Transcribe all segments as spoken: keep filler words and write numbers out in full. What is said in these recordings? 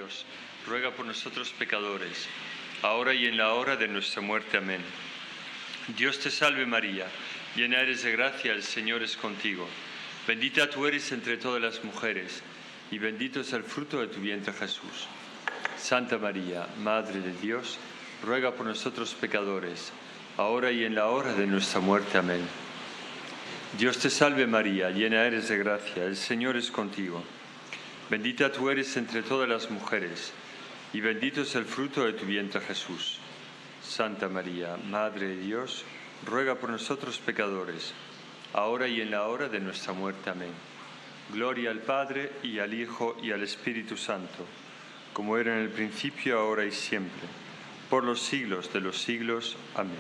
Dios, ruega por nosotros pecadores, ahora y en la hora de nuestra muerte. Amén. Dios te salve María, llena eres de gracia, el Señor es contigo. Bendita tú eres entre todas las mujeres, y bendito es el fruto de tu vientre Jesús. Santa María, Madre de Dios, ruega por nosotros pecadores, ahora y en la hora de nuestra muerte. Amén. Dios te salve María, llena eres de gracia, el Señor es contigo. Bendita tú eres entre todas las mujeres, y bendito es el fruto de tu vientre Jesús. Santa María, Madre de Dios, ruega por nosotros pecadores, ahora y en la hora de nuestra muerte. Amén. Gloria al Padre, y al Hijo, y al Espíritu Santo, como era en el principio, ahora y siempre, por los siglos de los siglos. Amén.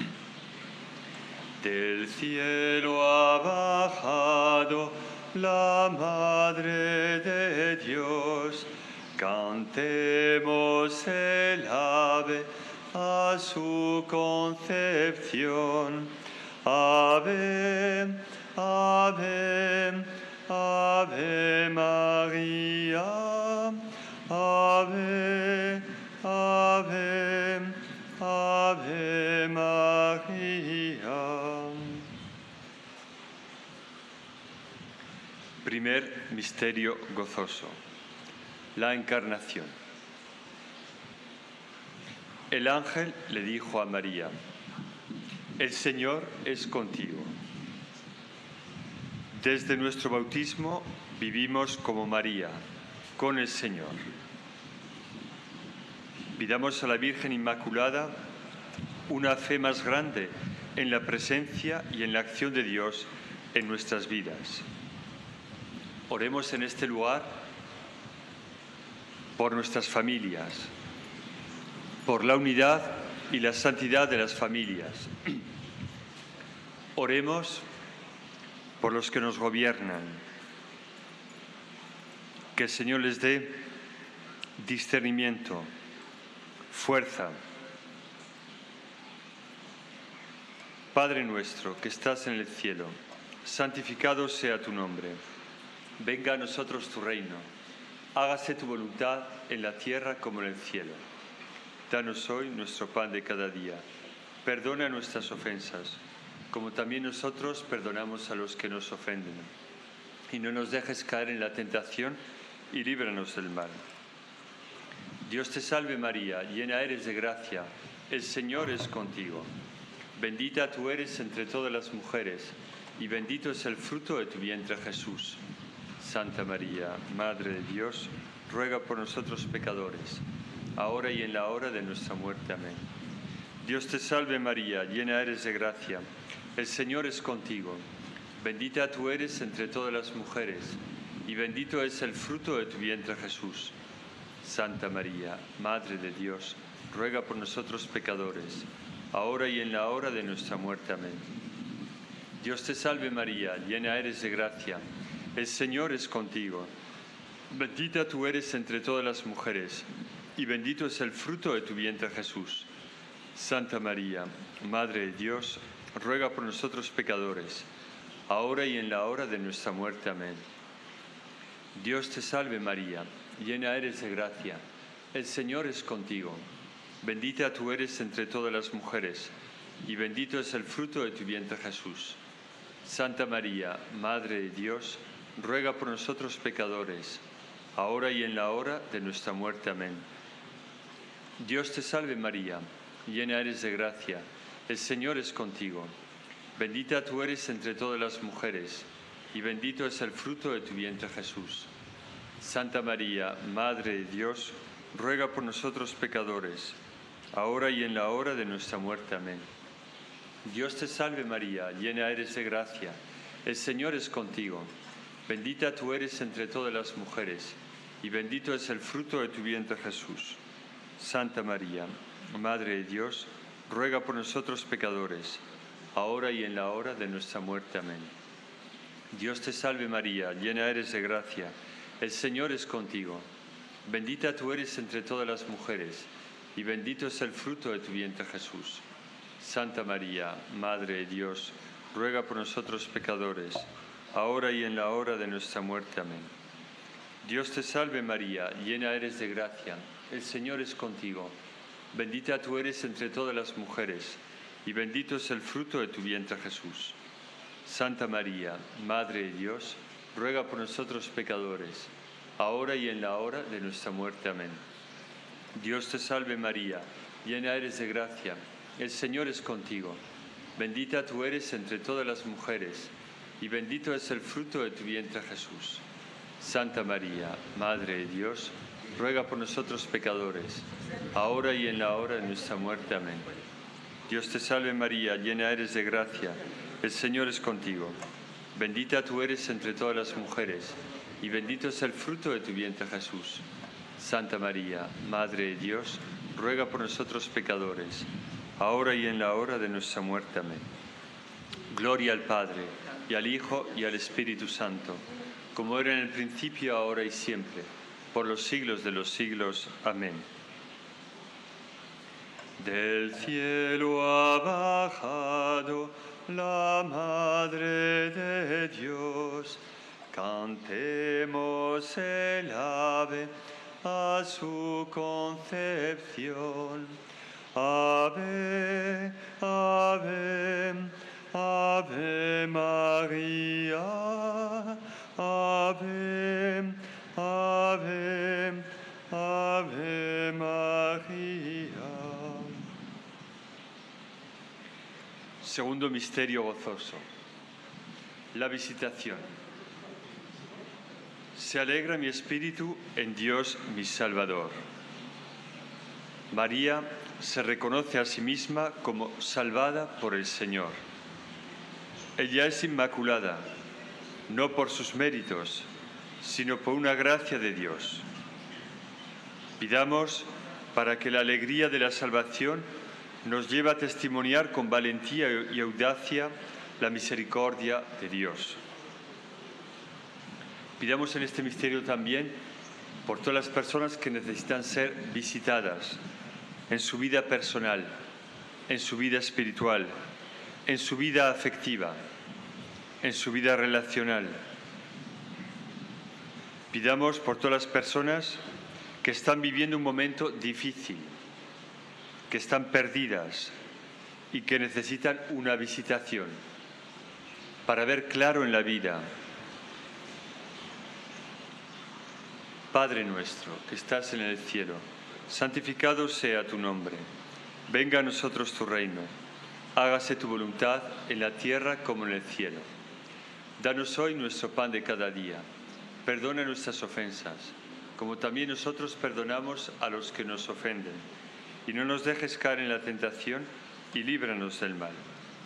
Del cielo ha bajado la Madre de Dios, cantemos el ave a su concepción. Ave, ave, ave María, ave, ave, ave María. Primer misterio gozoso: la encarnación. El ángel le dijo a María: el Señor es contigo. Desde nuestro bautismo vivimos como María, con el Señor. Pidamos a la Virgen Inmaculada una fe más grande en la presencia y en la acción de Dios en nuestras vidas. Oremos en este lugar por nuestras familias, por la unidad y la santidad de las familias. Oremos por los que nos gobiernan, que el Señor les dé discernimiento, fuerza. Padre nuestro que estás en el cielo, santificado sea tu nombre. Venga a nosotros tu reino. Hágase tu voluntad en la tierra como en el cielo. Danos hoy nuestro pan de cada día. Perdona nuestras ofensas, como también nosotros perdonamos a los que nos ofenden. Y no nos dejes caer en la tentación, y líbranos del mal. Dios te salve María, llena eres de gracia, el Señor es contigo. Bendita tú eres entre todas las mujeres, y bendito es el fruto de tu vientre Jesús. Santa María, Madre de Dios, ruega por nosotros pecadores, ahora y en la hora de nuestra muerte. Amén. Dios te salve María, llena eres de gracia, el Señor es contigo. Bendita tú eres entre todas las mujeres, y bendito es el fruto de tu vientre Jesús. Santa María, Madre de Dios, ruega por nosotros pecadores, ahora y en la hora de nuestra muerte. Amén. Dios te salve María, llena eres de gracia, el Señor es contigo. Bendita tú eres entre todas las mujeres, y bendito es el fruto de tu vientre Jesús. Santa María, Madre de Dios, ruega por nosotros pecadores, ahora y en la hora de nuestra muerte. Amén. Dios te salve María, llena eres de gracia, el Señor es contigo. Bendita tú eres entre todas las mujeres, y bendito es el fruto de tu vientre Jesús. Santa María, Madre de Dios, ruega por nosotros pecadores, ahora y en la hora de nuestra muerte. Amén. Dios te salve María, llena eres de gracia, el Señor es contigo. Bendita tú eres entre todas las mujeres, y bendito es el fruto de tu vientre Jesús. Santa María, Madre de Dios, ruega por nosotros pecadores, ahora y en la hora de nuestra muerte. Amén. Dios te salve María, llena eres de gracia, el Señor es contigo. Bendita tú eres entre todas las mujeres, y bendito es el fruto de tu vientre Jesús. Santa María, Madre de Dios, ruega por nosotros pecadores, ahora y en la hora de nuestra muerte. Amén. Dios te salve María, llena eres de gracia, el Señor es contigo. Bendita tú eres entre todas las mujeres, y bendito es el fruto de tu vientre Jesús. Santa María, Madre de Dios, ruega por nosotros pecadores, ahora y en la hora de nuestra muerte. Amén. Dios te salve María, llena eres de gracia, el Señor es contigo. Bendita tú eres entre todas las mujeres, y bendito es el fruto de tu vientre Jesús. Santa María, Madre de Dios, ruega por nosotros pecadores, ahora y en la hora de nuestra muerte. Amén. Dios te salve María, llena eres de gracia, el Señor es contigo. Bendita tú eres entre todas las mujeres, y bendito es el fruto de tu vientre Jesús. Santa María, Madre de Dios, ruega por nosotros pecadores, ahora y en la hora de nuestra muerte. Amén. Dios te salve María, llena eres de gracia, el Señor es contigo. Bendita tú eres entre todas las mujeres, y bendito es el fruto de tu vientre Jesús. Santa María, Madre de Dios, ruega por nosotros pecadores, ahora y en la hora de nuestra muerte. Amén. Gloria al Padre, y al Hijo, y al Espíritu Santo, como era en el principio, ahora y siempre, por los siglos de los siglos. Amén. Del cielo ha bajado la Madre de Dios. Cantemos el ave a su concepción. Ave, ave, ave María. Ave, ave, ave María. Segundo misterio gozoso, la visitación. Se alegra mi espíritu en Dios mi Salvador. María se reconoce a sí misma como salvada por el Señor. Ella es inmaculada, no por sus méritos, sino por una gracia de Dios. Pidamos para que la alegría de la salvación nos lleve a testimoniar con valentía y audacia la misericordia de Dios. Pidamos en este misterio también por todas las personas que necesitan ser visitadas en su vida personal, en su vida espiritual, en su vida afectiva, en su vida relacional. Pidamos por todas las personas que están viviendo un momento difícil, que están perdidas y que necesitan una visitación para ver claro en la vida. Padre nuestro, que estás en el cielo, santificado sea tu nombre. Venga a nosotros tu reino. Hágase tu voluntad en la tierra como en el cielo. Danos hoy nuestro pan de cada día. Perdona nuestras ofensas, como también nosotros perdonamos a los que nos ofenden. Y no nos dejes caer en la tentación, y líbranos del mal.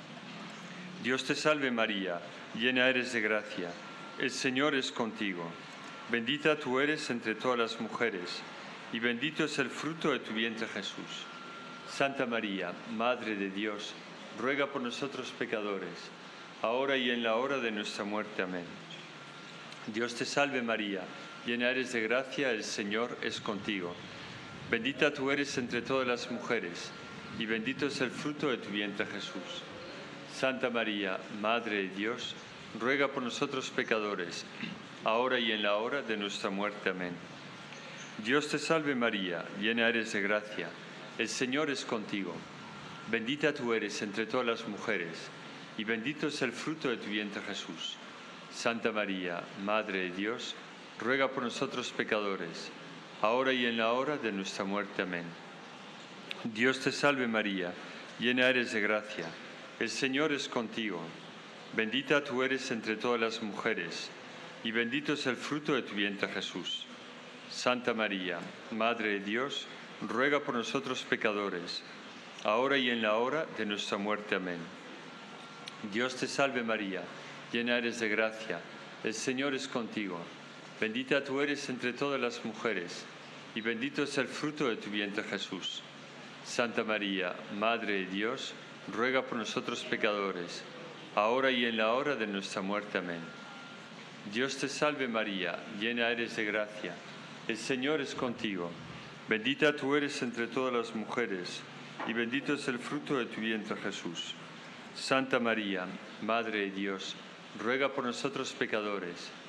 Dios te salve María, llena eres de gracia. El Señor es contigo. Bendita tú eres entre todas las mujeres, y bendito es el fruto de tu vientre Jesús. Santa María, Madre de Dios, ruega por nosotros pecadores, ahora y en la hora de nuestra muerte. Amén. Dios te salve María, llena eres de gracia, el Señor es contigo. Bendita tú eres entre todas las mujeres, y bendito es el fruto de tu vientre Jesús. Santa María, Madre de Dios, ruega por nosotros pecadores, ahora y en la hora de nuestra muerte. Amén. Dios te salve María, llena eres de gracia, el Señor es contigo. Bendita tú eres entre todas las mujeres, y bendito es el fruto de tu vientre Jesús. Santa María, Madre de Dios, ruega por nosotros pecadores, ahora y en la hora de nuestra muerte. Amén. Dios te salve María, llena eres de gracia, el Señor es contigo. Bendita tú eres entre todas las mujeres, y bendito es el fruto de tu vientre Jesús. Santa María, Madre de Dios, ruega por nosotros pecadores, ahora y en la hora de nuestra muerte. Amén. Dios te salve María, llena eres de gracia, el Señor es contigo. Bendita tú eres entre todas las mujeres, y bendito es el fruto de tu vientre Jesús. Santa María, Madre de Dios, ruega por nosotros pecadores, ahora y en la hora de nuestra muerte. Amén. Dios te salve María, llena eres de gracia, el Señor es contigo. Bendita tú eres entre todas las mujeres, y bendito es el fruto de tu vientre Jesús. Santa María, Madre de Dios, ruega por nosotros pecadores,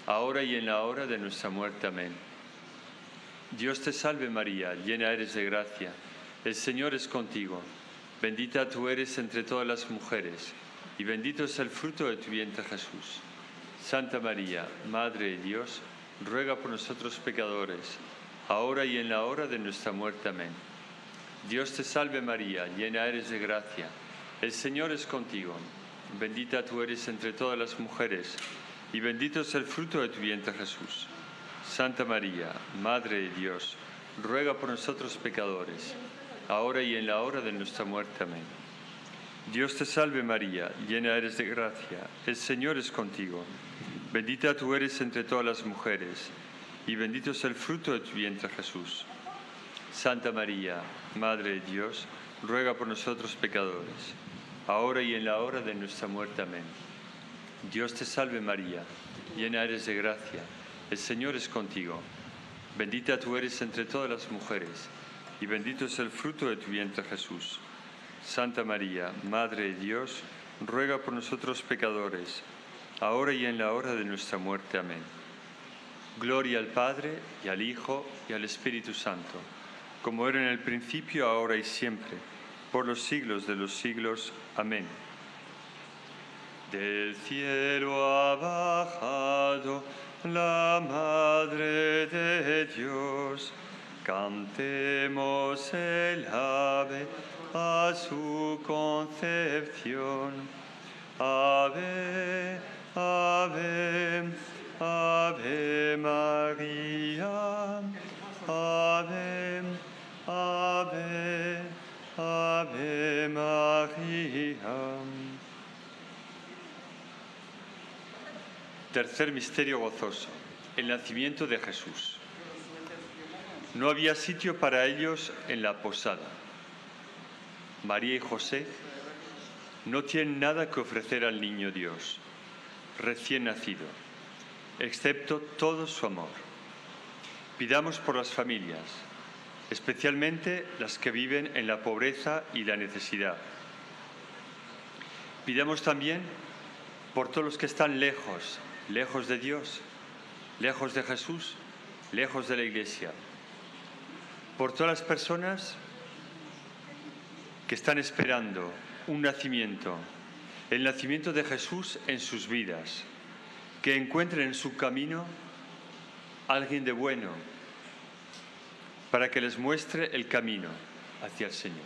ahora y en la hora de nuestra muerte. Amén. Dios te salve María, llena eres de gracia, el Señor es contigo. Bendita tú eres entre todas las mujeres, y bendito es el fruto de tu vientre Jesús. Santa María, Madre de Dios, ruega por nosotros pecadores, ahora y en la hora de nuestra muerte. Amén. Dios te salve María, llena eres de gracia, el Señor es contigo. Bendita tú eres entre todas las mujeres, y bendito es el fruto de tu vientre Jesús. Santa María, Madre de Dios, ruega por nosotros pecadores, ahora y en la hora de nuestra muerte. Amén. Dios te salve María, llena eres de gracia, el Señor es contigo. Bendita tú eres entre todas las mujeres, y bendito es el fruto de tu vientre Jesús. Santa María, Madre de Dios, ruega por nosotros pecadores, ahora y en la hora de nuestra muerte. Amén. Dios te salve María, llena eres de gracia, el Señor es contigo. Bendita tú eres entre todas las mujeres, y bendito es el fruto de tu vientre Jesús. Santa María, Madre de Dios, ruega por nosotros pecadores, ahora y en la hora de nuestra muerte. Amén. Gloria al Padre, y al Hijo, y al Espíritu Santo, como era en el principio, ahora y siempre, por los siglos de los siglos. Amén. Del cielo ha bajado la Madre de Dios. Cantemos el ave a su concepción. Ave, ave, ave María. Ave, ave, ave María. Tercer misterio gozoso, el nacimiento de Jesús. No había sitio para ellos en la posada. María y José no tienen nada que ofrecer al niño Dios, recién nacido, excepto todo su amor. Pidamos por las familias, especialmente las que viven en la pobreza y la necesidad. Pidamos también por todos los que están lejos, lejos de Dios, lejos de Jesús, lejos de la Iglesia. Por todas las personas que están esperando un nacimiento, el nacimiento de Jesús en sus vidas, que encuentren en su camino a alguien de bueno, para que les muestre el camino hacia el Señor.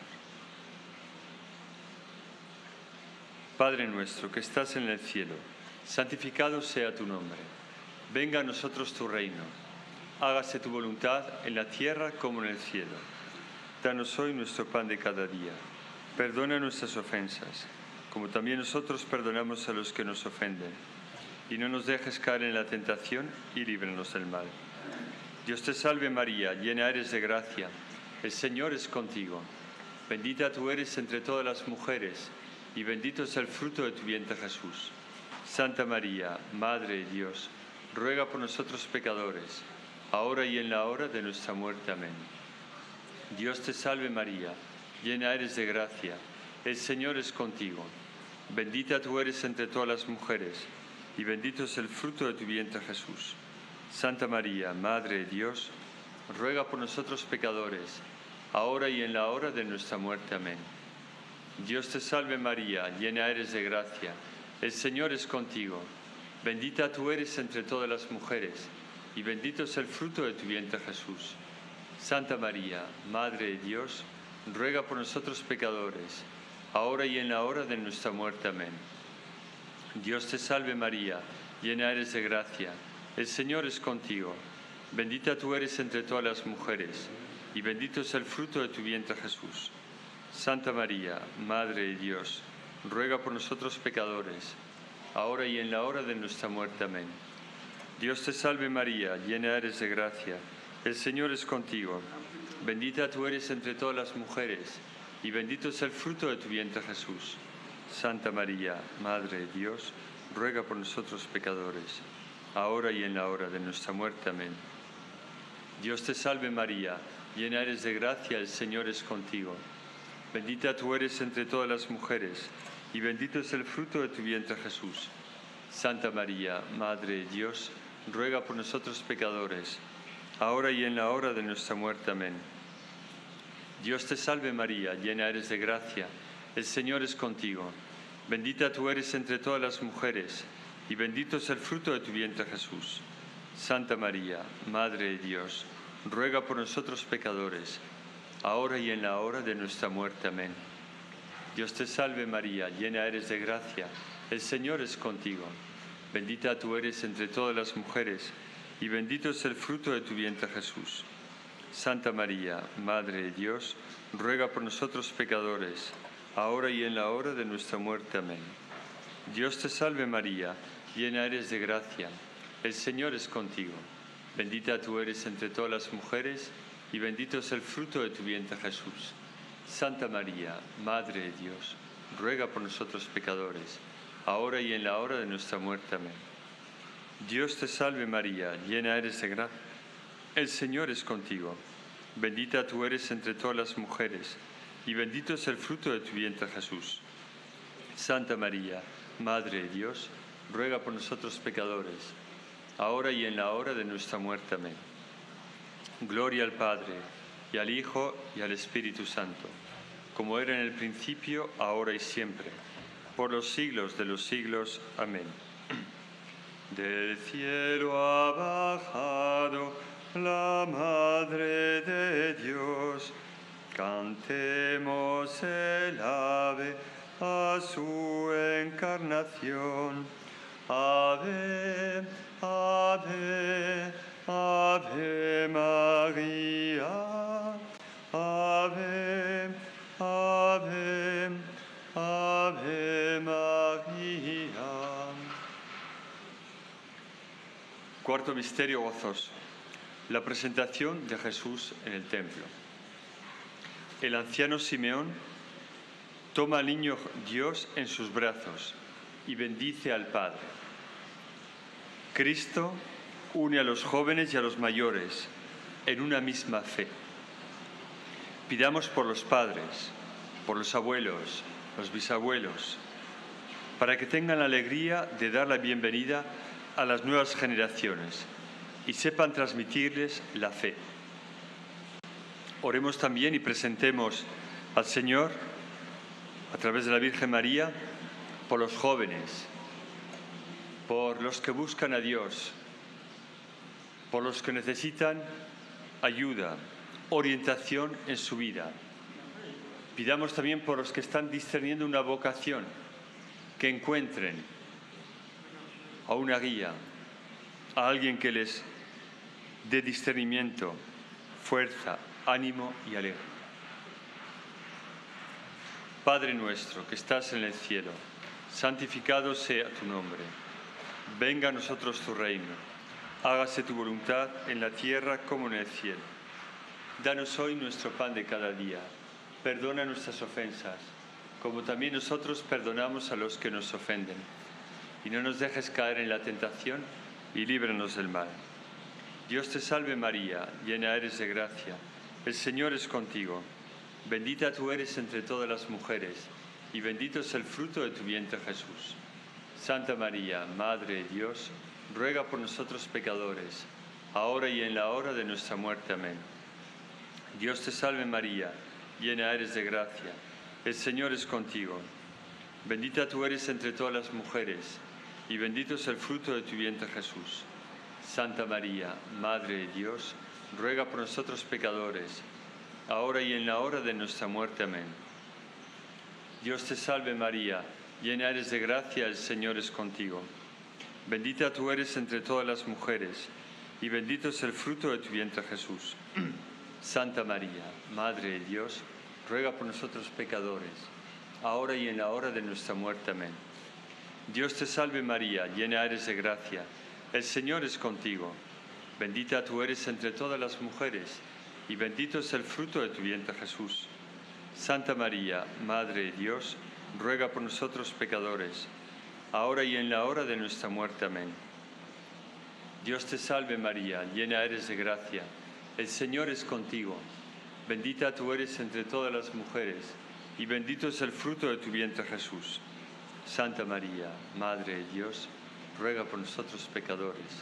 Padre nuestro que estás en el cielo, santificado sea tu nombre. Venga a nosotros tu reino. Hágase tu voluntad en la tierra como en el cielo. Danos hoy nuestro pan de cada día. Perdona nuestras ofensas, como también nosotros perdonamos a los que nos ofenden. Y no nos dejes caer en la tentación y líbranos del mal. Dios te salve María, llena eres de gracia. El Señor es contigo. Bendita tú eres entre todas las mujeres, y bendito es el fruto de tu vientre Jesús. Santa María, Madre de Dios, ruega por nosotros pecadores, ahora y en la hora de nuestra muerte. Amén. Dios te salve María, llena eres de gracia, el Señor es contigo. Bendita tú eres entre todas las mujeres, y bendito es el fruto de tu vientre Jesús. Santa María, Madre de Dios, ruega por nosotros pecadores, ahora y en la hora de nuestra muerte. Amén. Dios te salve María, llena eres de gracia, el Señor es contigo. Bendita tú eres entre todas las mujeres, y bendito es el fruto de tu vientre Jesús. Santa María, Madre de Dios, ruega por nosotros pecadores, ahora y en la hora de nuestra muerte. Amén. Dios te salve María, llena eres de gracia, el Señor es contigo. Bendita tú eres entre todas las mujeres, y bendito es el fruto de tu vientre Jesús. Santa María, Madre de Dios, ruega por nosotros pecadores, ahora y en la hora de nuestra muerte. Amén. Dios te salve María, llena eres de gracia, el Señor es contigo. Bendita tú eres entre todas las mujeres, y bendito es el fruto de tu vientre Jesús. Santa María, Madre de Dios, ruega por nosotros pecadores, ahora y en la hora de nuestra muerte. Amén. Dios te salve María, llena eres de gracia, el Señor es contigo. Bendita tú eres entre todas las mujeres, y bendito es el fruto de tu vientre Jesús. Santa María, Madre de Dios, ruega por nosotros pecadores, ahora y en la hora de nuestra muerte. Amén. Dios te salve María, llena eres de gracia, el Señor es contigo. Bendita tú eres entre todas las mujeres, y bendito es el fruto de tu vientre Jesús. Santa María, Madre de Dios, ruega por nosotros pecadores, ahora y en la hora de nuestra muerte. Amén. Dios te salve María, llena eres de gracia, el Señor es contigo. Bendita tú eres entre todas las mujeres, y bendito es el fruto de tu vientre Jesús. Santa María, Madre de Dios, ruega por nosotros pecadores, ahora y en la hora de nuestra muerte. Amén. Dios te salve María, llena eres de gracia, el Señor es contigo. Bendita tú eres entre todas las mujeres, y bendito es el fruto de tu vientre Jesús. Santa María, Madre de Dios, ruega por nosotros pecadores, ahora y en la hora de nuestra muerte. Amén. Dios te salve María, llena eres de gracia, el Señor es contigo. Bendita tú eres entre todas las mujeres, y bendito es el fruto de tu vientre Jesús. Santa María, Madre de Dios, ruega por nosotros pecadores, ahora y en la hora de nuestra muerte. Amén. Gloria al Padre, y al Hijo, y al Espíritu Santo, como era en el principio, ahora y siempre, por los siglos de los siglos. Amén. Del cielo ha bajado la Madre de Dios, cantemos el ave a su encarnación. Ave, ave, ave María, ave, ave, ave María. Cuarto misterio gozoso: la presentación de Jesús en el templo. El anciano Simeón toma al niño Dios en sus brazos y bendice al Padre. Cristo une a los jóvenes y a los mayores en una misma fe. Pidamos por los padres, por los abuelos, los bisabuelos, para que tengan la alegría de dar la bienvenida a las nuevas generaciones y sepan transmitirles la fe. Oremos también y presentemos al Señor, a través de la Virgen María, por los jóvenes, por los que buscan a Dios, por los que necesitan ayuda, orientación en su vida. Pidamos también por los que están discerniendo una vocación, que encuentren a una guía, a alguien que les dé discernimiento, fuerza, ánimo y alegría. Padre nuestro que estás en el cielo, santificado sea tu nombre. Venga a nosotros tu reino. Hágase tu voluntad en la tierra como en el cielo. Danos hoy nuestro pan de cada día. Perdona nuestras ofensas, como también nosotros perdonamos a los que nos ofenden. Y no nos dejes caer en la tentación, y líbranos del mal. Dios te salve María, llena eres de gracia. El Señor es contigo. Bendita tú eres entre todas las mujeres, y bendito es el fruto de tu vientre Jesús. Santa María, Madre de Dios, ruega por nosotros pecadores, ahora y en la hora de nuestra muerte. Amén. Dios te salve María, llena eres de gracia. El Señor es contigo. Bendita tú eres entre todas las mujeres, y bendito es el fruto de tu vientre Jesús. Santa María, Madre de Dios, ruega por nosotros pecadores, ahora y en la hora de nuestra muerte. Amén. Dios te salve María, llena eres de gracia, el Señor es contigo. Bendita tú eres entre todas las mujeres, y bendito es el fruto de tu vientre Jesús. Santa María, Madre de Dios, ruega por nosotros pecadores, ahora y en la hora de nuestra muerte. Amén. Dios te salve María, llena eres de gracia, el Señor es contigo. Bendita tú eres entre todas las mujeres, y bendito es el fruto de tu vientre Jesús. Santa María, Madre de Dios, ruega por nosotros pecadores, ahora y en la hora de nuestra muerte. Amén. Dios te salve María, llena eres de gracia, el Señor es contigo. Bendita tú eres entre todas las mujeres, y bendito es el fruto de tu vientre Jesús. Santa María, Madre de Dios, ruega por nosotros pecadores,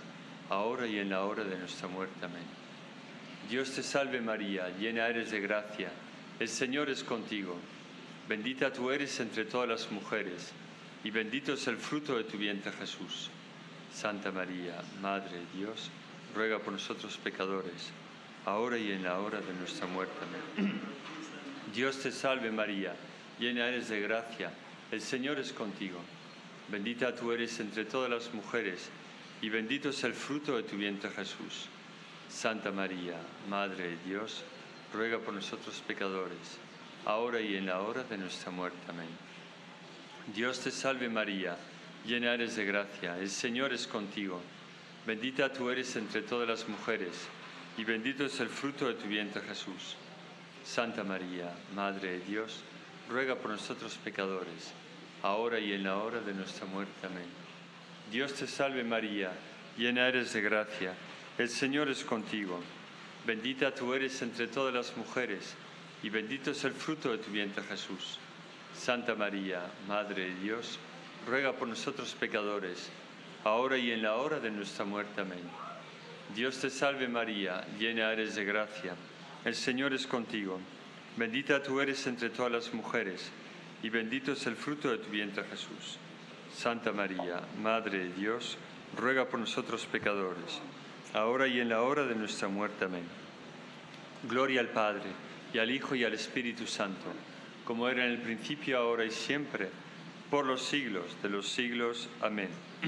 ahora y en la hora de nuestra muerte. Amén. Dios te salve María, llena eres de gracia, el Señor es contigo. Bendita tú eres entre todas las mujeres, y bendito es el fruto de tu vientre Jesús. Santa María, Madre de Dios, ruega por nosotros pecadores, ahora y en la hora de nuestra muerte. Amén. Dios te salve María, llena eres de gracia, el Señor es contigo. Bendita tú eres entre todas las mujeres, y bendito es el fruto de tu vientre Jesús. Santa María, Madre de Dios, ruega por nosotros pecadores, ahora y en la hora de nuestra muerte. Amén. Dios te salve María, llena eres de gracia, el Señor es contigo. Bendita tú eres entre todas las mujeres, y bendito es el fruto de tu vientre Jesús. Santa María, Madre de Dios, ruega por nosotros pecadores, ahora y en la hora de nuestra muerte. Amén. Dios te salve María, llena eres de gracia, el Señor es contigo. Bendita tú eres entre todas las mujeres, y bendito es el fruto de tu vientre Jesús. Santa María, Madre de Dios, ruega por nosotros pecadores, ahora y en la hora de nuestra muerte. Amén. Dios te salve María, llena eres de gracia, el Señor es contigo. Bendita tú eres entre todas las mujeres, y bendito es el fruto de tu vientre Jesús. Santa María, Madre de Dios, ruega por nosotros pecadores, ahora y en la hora de nuestra muerte. Amén. Gloria al Padre, y al Hijo, y al Espíritu Santo, como era en el principio, ahora y siempre, por los siglos de los siglos. Amén.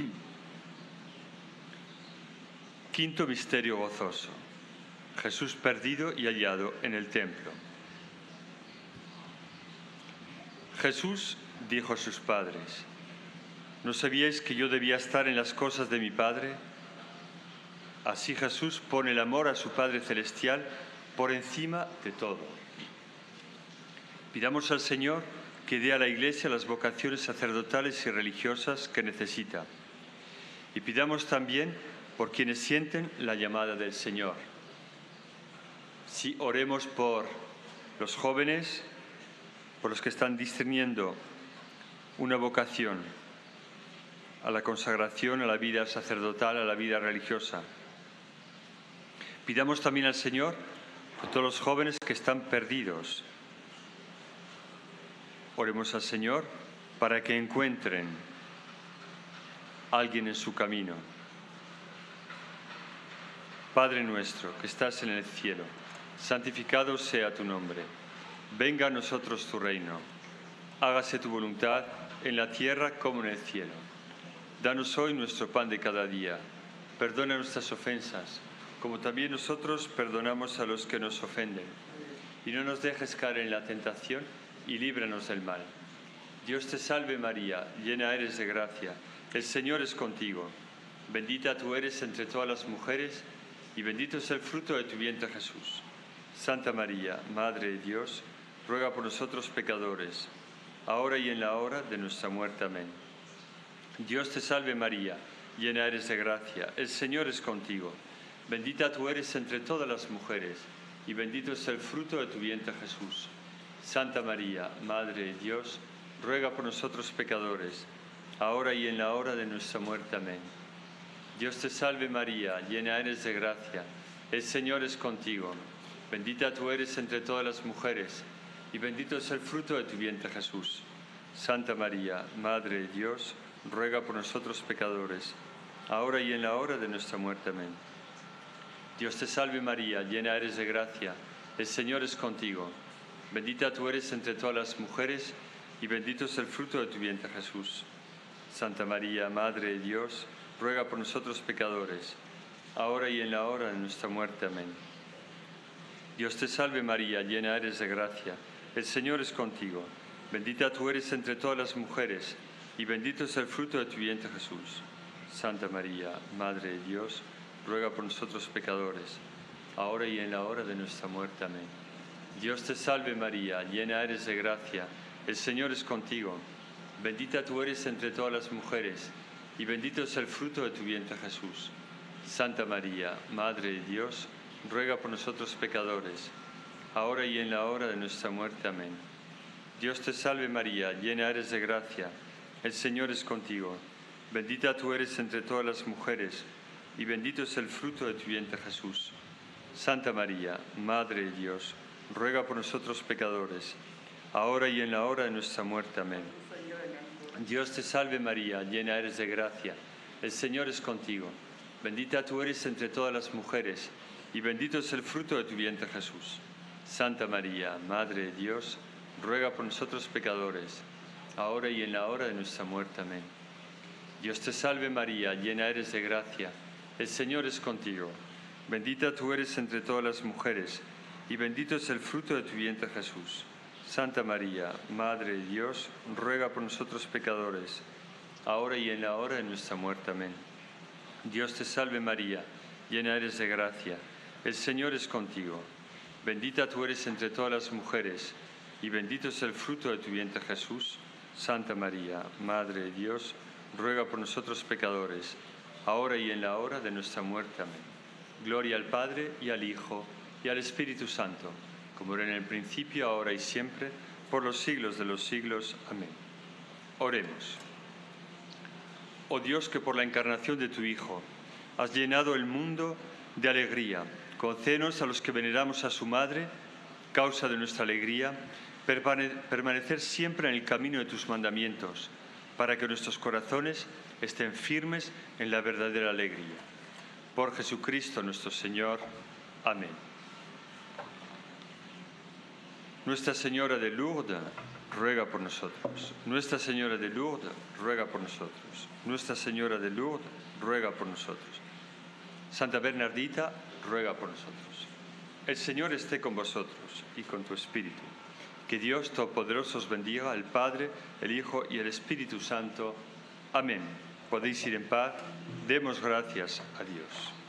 Quinto misterio gozoso. Jesús perdido y hallado en el templo. Jesús dijo a sus padres: ¿no sabíais que yo debía estar en las cosas de mi Padre? Así Jesús pone el amor a su Padre Celestial por encima de todo. Pidamos al Señor que dé a la Iglesia las vocaciones sacerdotales y religiosas que necesita. Y pidamos también por quienes sienten la llamada del Señor. Sí, oremos por los jóvenes, por los que están discerniendo una vocación a la consagración, a la vida sacerdotal, a la vida religiosa. Pidamos también al Señor por todos los jóvenes que están perdidos. Oremos al Señor para que encuentren a alguien en su camino. Padre nuestro que estás en el cielo, santificado sea tu nombre. Venga a nosotros tu reino. Hágase tu voluntad en la tierra como en el cielo. Danos hoy nuestro pan de cada día. Perdona nuestras ofensas, como también nosotros perdonamos a los que nos ofenden. Y no nos dejes caer en la tentación, y líbranos del mal. Dios te salve María, llena eres de gracia, el Señor es contigo. Bendita tú eres entre todas las mujeres, y bendito es el fruto de tu vientre Jesús. Santa María, Madre de Dios, ruega por nosotros pecadores, ahora y en la hora de nuestra muerte. Amén. Dios te salve María, llena eres de gracia, el Señor es contigo. Bendita tú eres entre todas las mujeres, y bendito es el fruto de tu vientre Jesús. Santa María, Madre de Dios, ruega por nosotros pecadores, ahora y en la hora de nuestra muerte. Amén. Dios te salve María, llena eres de gracia, el Señor es contigo. Bendita tú eres entre todas las mujeres, y bendito es el fruto de tu vientre Jesús. Santa María, Madre de Dios, ruega por nosotros pecadores, ahora y en la hora de nuestra muerte. Amén. Dios te salve María, llena eres de gracia, el Señor es contigo. Bendita tú eres entre todas las mujeres, y bendito es el fruto de tu vientre Jesús. Santa María, Madre de Dios, ruega por nosotros pecadores, ahora y en la hora de nuestra muerte. Amén. Dios te salve María, llena eres de gracia, el Señor es contigo. Bendita tú eres entre todas las mujeres, y bendito es el fruto de tu vientre Jesús. Santa María, Madre de Dios, ruega por nosotros pecadores, ahora y en la hora de nuestra muerte. Amén. Dios te salve María, llena eres de gracia, el Señor es contigo. Bendita tú eres entre todas las mujeres, y bendito es el fruto de tu vientre Jesús. Santa María, Madre de Dios, ruega por nosotros pecadores, ahora y en la hora de nuestra muerte. Amén. Dios te salve María, llena eres de gracia, el Señor es contigo. Bendita tú eres entre todas las mujeres, y bendito es el fruto de tu vientre, Jesús. Santa María, Madre de Dios, ruega por nosotros pecadores, ahora y en la hora de nuestra muerte. Amén. Dios te salve María, llena eres de gracia, el Señor es contigo. Bendita tú eres entre todas las mujeres, y bendito es el fruto de tu vientre, Jesús. Santa María, Madre de Dios, ruega por nosotros pecadores, ahora y en la hora de nuestra muerte. Amén. Dios te salve María, llena eres de gracia, el Señor es contigo. Bendita tú eres entre todas las mujeres, y bendito es el fruto de tu vientre, Jesús. Santa María, Madre de Dios, ruega por nosotros pecadores, ahora y en la hora de nuestra muerte. Amén. Dios te salve María, llena eres de gracia, el Señor es contigo. Bendita tú eres entre todas las mujeres, y bendito es el fruto de tu vientre, Jesús. Santa María, Madre de Dios, ruega por nosotros pecadores, ahora y en la hora de nuestra muerte. Amén. Gloria al Padre, y al Hijo, y al Espíritu Santo, como era en el principio, ahora y siempre, por los siglos de los siglos. Amén. Oremos. Oh Dios, que por la encarnación de tu Hijo has llenado el mundo de alegría, concédenos a los que veneramos a su Madre, causa de nuestra alegría, permanecer siempre en el camino de tus mandamientos, para que nuestros corazones estén firmes en la verdadera alegría. Por Jesucristo nuestro Señor. Amén. Nuestra Señora de Lourdes, ruega por nosotros. Nuestra Señora de Lourdes, ruega por nosotros. Nuestra Señora de Lourdes, ruega por nosotros. Santa Bernardita, ruega por nosotros. El Señor esté con vosotros y con tu espíritu. Que Dios Todopoderoso os bendiga, el Padre, el Hijo y el Espíritu Santo. Amén. Podéis ir en paz. Demos gracias a Dios.